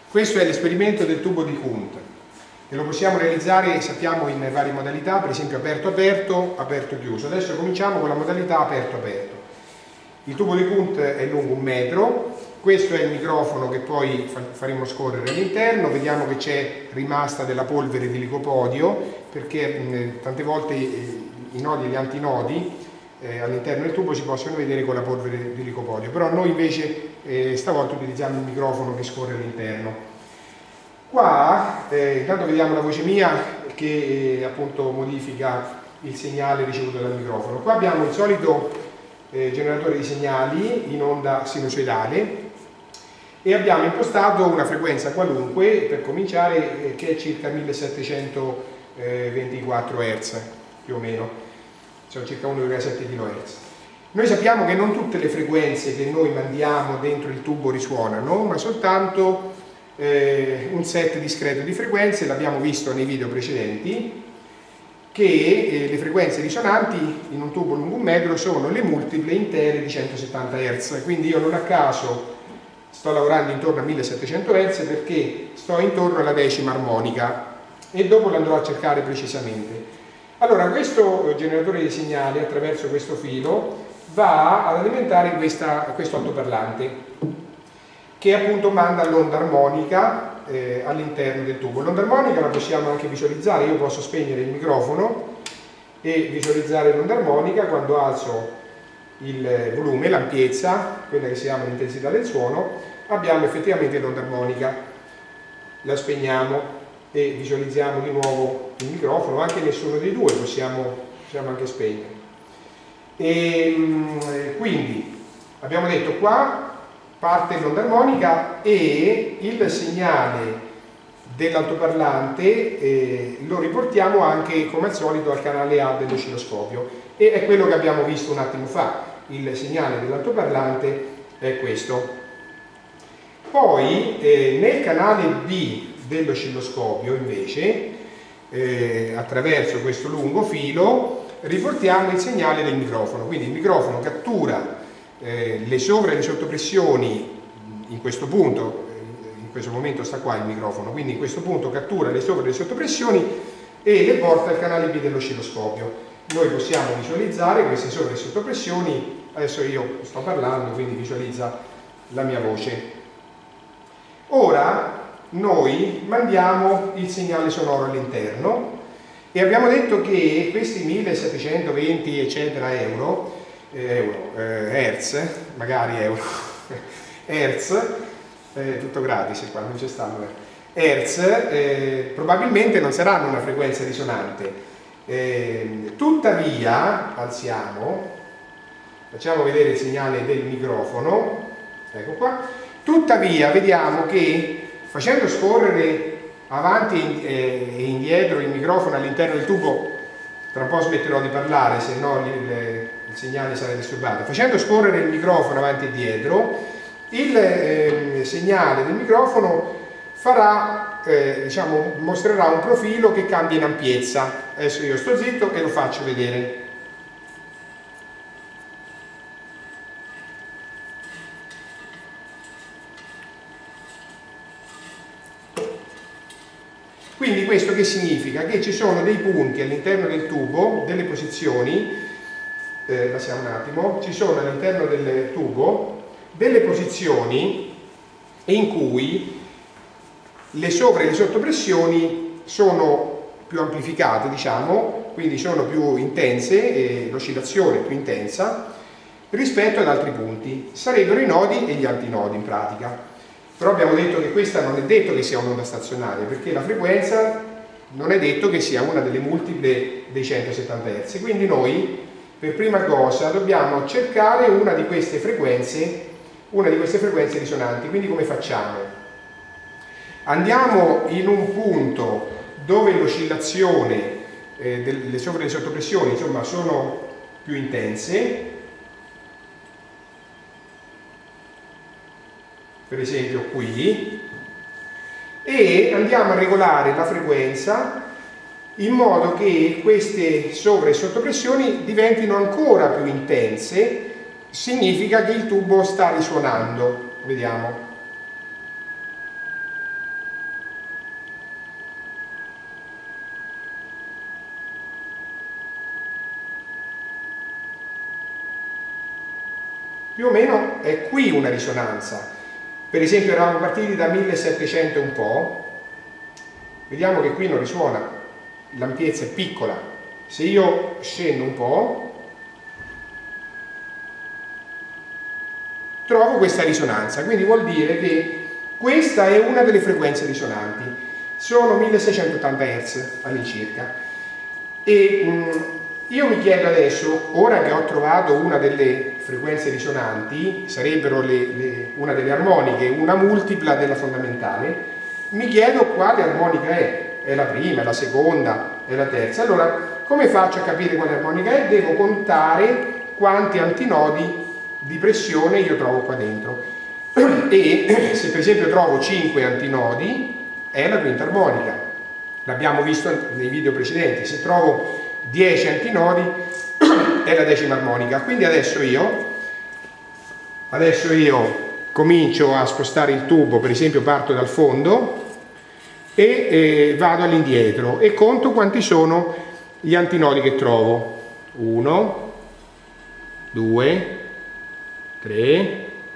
Questo è l'esperimento del tubo di Kundt e lo possiamo realizzare, sappiamo, in varie modalità, per esempio aperto-aperto, aperto-chiuso. Adesso cominciamo con la modalità aperto-aperto. Il tubo di Kundt è lungo 1 metro, questo è il microfono che poi faremo scorrere all'interno. Vediamo che c'è rimasta della polvere di licopodio, perché tante volte i nodi e gli antinodi all'interno del tubo si possono vedere con la polvere di licopodio, però noi invece stavolta utilizziamo il microfono che scorre all'interno. Qua intanto vediamo la voce mia che appunto modifica il segnale ricevuto dal microfono. Qua abbiamo il solito generatore di segnali in onda sinusoidale e abbiamo impostato una frequenza qualunque per cominciare che è circa 1724 Hz più o meno, sono circa 1,7 kHz. Noi sappiamo che non tutte le frequenze che noi mandiamo dentro il tubo risuonano, ma soltanto un set discreto di frequenze. L'abbiamo visto nei video precedenti, che le frequenze risonanti in un tubo lungo 1 metro sono le multiple intere di 170 Hz, quindi io non a caso sto lavorando intorno a 1700 Hz perché sto intorno alla 10ª armonica e dopo l'andrò a cercare precisamente. Allora, questo generatore di segnali attraverso questo filo va ad alimentare questo altoparlante che appunto manda l'onda armonica all'interno del tubo. L'onda armonica la possiamo anche visualizzare, io posso spegnere il microfono e visualizzare l'onda armonica quando alzo il volume, l'ampiezza, quella che si chiama l'intensità del suono, abbiamo effettivamente l'onda armonica. La spegniamo e visualizziamo di nuovo il microfono, anche nessuno dei due possiamo anche spegnere. E quindi abbiamo detto qua parte l'onda armonica e il segnale dell'altoparlante lo riportiamo anche come al solito al canale A dell'oscilloscopio e è quello che abbiamo visto un attimo fa. Il segnale dell'altoparlante è questo. Poi nel canale B dell'oscilloscopio invece attraverso questo lungo filo riportiamo il segnale del microfono, quindi il microfono cattura le sovra e le sottopressioni in questo punto, in questo momento sta qua il microfono, quindi in questo punto cattura le sovra e le sottopressioni e le porta al canale B dell'oscilloscopio. Noi possiamo visualizzare queste sovra e sottopressioni, adesso io sto parlando quindi visualizza la mia voce. Ora noi mandiamo il segnale sonoro all'interno e abbiamo detto che questi 1720 eccetera hertz, magari euro, hertz, tutto gratis qua, non c'è stanno hertz, probabilmente non saranno una frequenza risonante. Tuttavia, alziamo, facciamo vedere il segnale del microfono, ecco qua, tuttavia vediamo che facendo scorrere avanti e indietro il microfono all'interno del tubo, tra un po' smetterò di parlare, se no il segnale sarà disturbato. Facendo scorrere il microfono avanti e dietro, il segnale del microfono farà, diciamo, mostrerà un profilo che cambia in ampiezza. Adesso io sto zitto e lo faccio vedere. Quindi questo che significa? Che ci sono dei punti all'interno del tubo, delle posizioni, passiamo un attimo, ci sono all'interno del tubo delle posizioni in cui le sovra e le sottopressioni sono più amplificate, diciamo, quindi sono più intense, e l'oscillazione è più intensa rispetto ad altri punti. Sarebbero i nodi e gli antinodi in pratica. Però abbiamo detto che questa non è detto che sia un'onda stazionaria, perché la frequenza non è detto che sia una delle multiple dei 170 Hz. Quindi noi, per prima cosa, dobbiamo cercare una di queste frequenze risonanti. Quindi come facciamo? Andiamo in un punto dove l'oscillazione delle sovra e le sottopressioni, insomma, sono più intense, per esempio qui, e andiamo a regolare la frequenza in modo che queste sovra e sottopressioni diventino ancora più intense. Significa che il tubo sta risuonando. Vediamo. più o meno è qui una risonanza. Per esempio eravamo partiti da 1700 e un po', vediamo che qui non risuona, l'ampiezza è piccola. Se io scendo un po', trovo questa risonanza, quindi vuol dire che questa è una delle frequenze risonanti, sono 1680 Hz all'incirca. E io mi chiedo adesso, ora che ho trovato una delle frequenze risonanti, sarebbero una delle armoniche, una multipla della fondamentale, mi chiedo quale armonica è la prima, è la seconda, è la terza. Allora, come faccio a capire quale armonica è? Devo contare quanti antinodi di pressione io trovo qua dentro. E se per esempio trovo 5 antinodi, è la quinta armonica. L'abbiamo visto nei video precedenti. Se trovo 10 antinodi è la decima armonica. Quindi adesso io comincio a spostare il tubo, per esempio parto dal fondo e vado all'indietro e conto quanti sono gli antinodi che trovo. 1, 2, 3,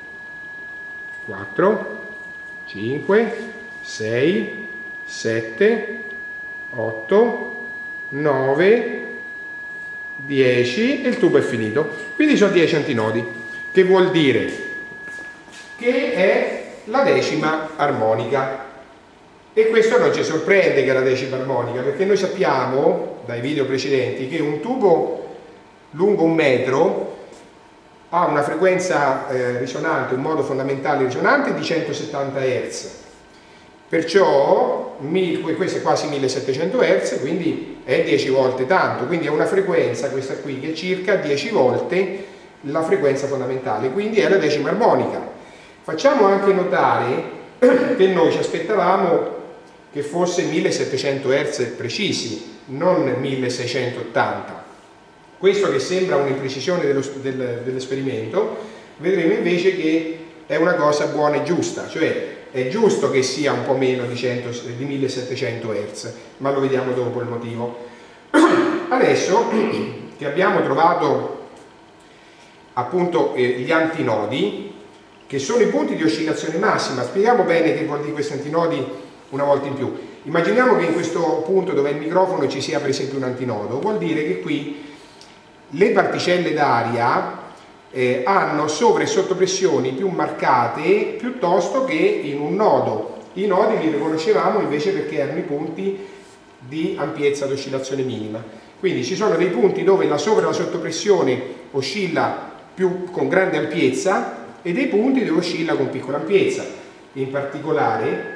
4, 5, 6, 7, 8, 9, 10 e il tubo è finito. Quindi sono 10 antinodi, che vuol dire che è la decima armonica. E questo non ci sorprende che è la decima armonica, perché noi sappiamo dai video precedenti che un tubo lungo 1 metro ha una frequenza risonante, un modo fondamentale risonante di 170 Hz. Perciò questo è quasi 1700 Hz, quindi è 10 volte tanto, quindi è una frequenza, questa qui, che è circa 10 volte la frequenza fondamentale, quindi è la decima armonica. Facciamo anche notare che noi ci aspettavamo che fosse 1700 Hz precisi, non 1680. Questo che sembra un'imprecisione dell'esperimento, vedremo invece che è una cosa buona e giusta, cioè è giusto che sia un po' meno di 1700 Hz, ma lo vediamo dopo il motivo. Adesso che abbiamo trovato appunto gli antinodi, che sono i punti di oscillazione massima, spieghiamo bene che vuol dire questi antinodi una volta in più. Immaginiamo che in questo punto dove è il microfono ci sia per esempio un antinodo, vuol dire che qui le particelle d'aria hanno sovra e sottopressioni più marcate piuttosto che in un nodo. I nodi li riconoscevamo invece perché erano i punti di ampiezza d'oscillazione minima. Quindi ci sono dei punti dove la sovra e la sottopressione oscilla più con grande ampiezza e dei punti dove oscilla con piccola ampiezza. In particolare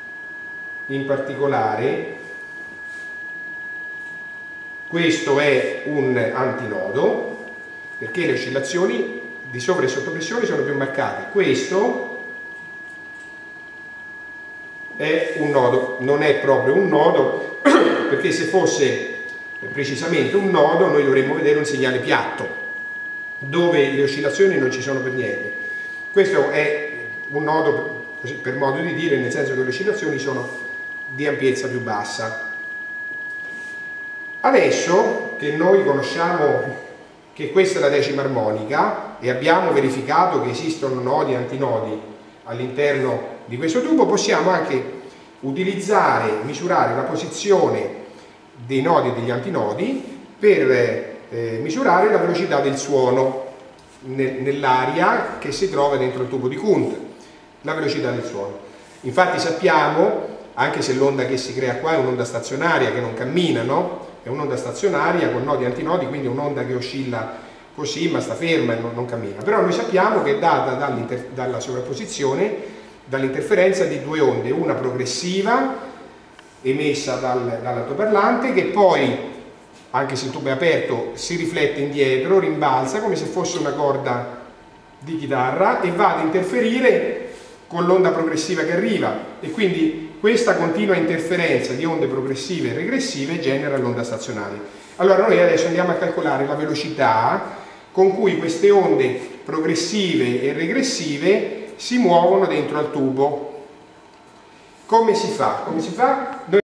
questo è un antinodo perché le oscillazioni di sovra e sottopressione sono più marcate. Questo è un nodo, non è proprio un nodo perché se fosse precisamente un nodo noi dovremmo vedere un segnale piatto dove le oscillazioni non ci sono per niente. Questo è un nodo, così, per modo di dire, nel senso che le oscillazioni sono di ampiezza più bassa. Adesso che noi conosciamo che questa è la decima armonica e abbiamo verificato che esistono nodi e antinodi all'interno di questo tubo, possiamo anche misurare la posizione dei nodi e degli antinodi per misurare la velocità del suono nell'aria che si trova dentro il tubo di Kundt, la velocità del suono. Infatti sappiamo, anche se l'onda che si crea qua è un'onda stazionaria che non cammina, no? È un'onda stazionaria con nodi e antinodi, quindi un'onda che oscilla così ma sta ferma e non cammina. Però noi sappiamo che è data dalla sovrapposizione, dall'interferenza di due onde, una progressiva emessa dall'altoparlante che poi, anche se il tubo è aperto, si riflette indietro, rimbalza come se fosse una corda di chitarra e va ad interferire con l'onda progressiva che arriva e quindi questa continua interferenza di onde progressive e regressive genera l'onda stazionaria. Allora noi adesso andiamo a calcolare la velocità con cui queste onde progressive e regressive si muovono dentro al tubo. Come si fa? Noi